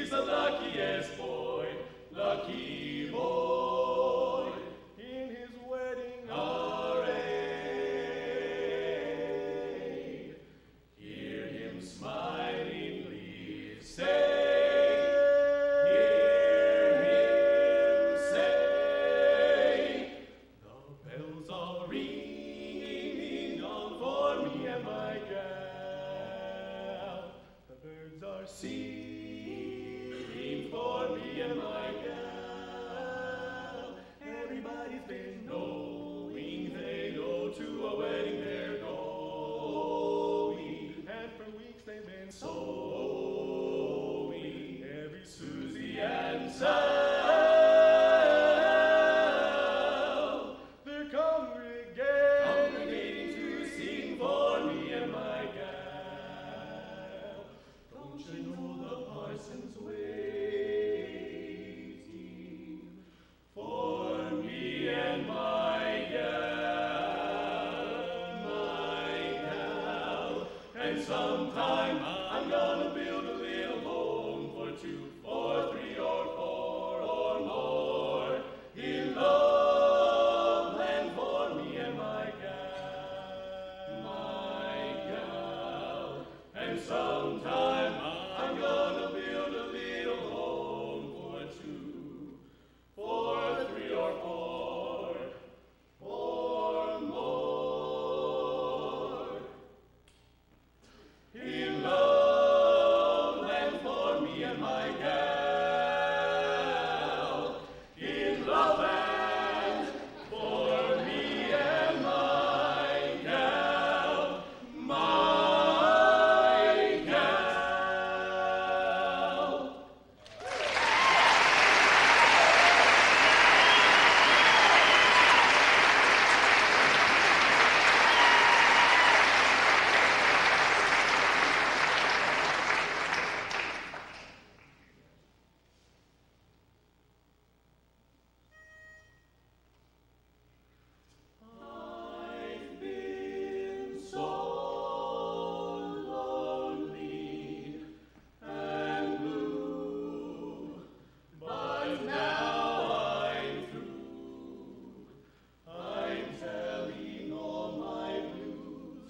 He's the luckiest boy, lucky boy, in his wedding array. Hear him smilingly say, hear him say, the bells are ringing on for me and my gal. The birds are singing for me and my gal. Everybody's been knowing they know to a wedding they're going, and for weeks they've been sewing every Susie and Sal. They're congregating to sing for me and my gal. Don't you know the parson's waiting for me and my gal, and sometime I'm gonna build a little home for 2, or 3, or 4, or more in Loveland for me and my gal, and sometime I'm gonna build a little home for 2, or 3, or 4, or more in Loveland for me and my gal, in Loveland for me and my gal, my gal. I've been so lonely and blue, but now I'm through. I'm telling all my blues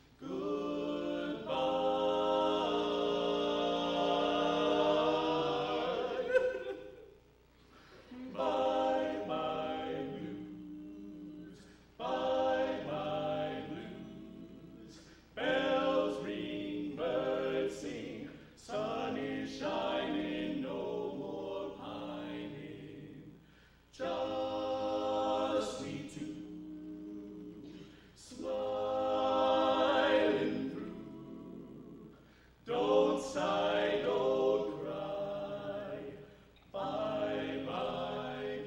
goodbye. Bye-bye blues, bye-bye blues. Bells ring, birds sing, sun is shining, no more pining. Just we two, smiling through. Don't sigh, don't cry. Bye-bye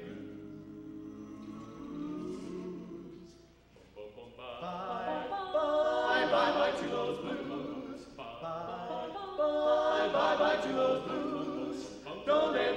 blues. Bye-bye to those blues. Bye-bye to those blues. Don't they